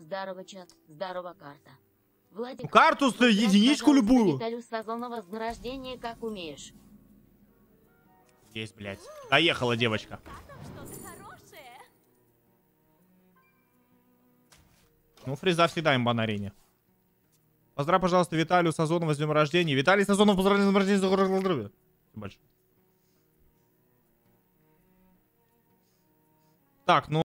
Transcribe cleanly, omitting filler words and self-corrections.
Здорово, чат. Здорово, карта. Владик, Карту, единичку любую. Виталю Сазонова с дня рождения, как умеешь. Есть, блядь. Доехала девочка. Ну, фреза всегда имба на арене. Поздравь, пожалуйста, Виталию Сазонова с днем рождения. Виталий Сазонов, поздравляю с днем рождения, здоровья. Большое. Так, ну...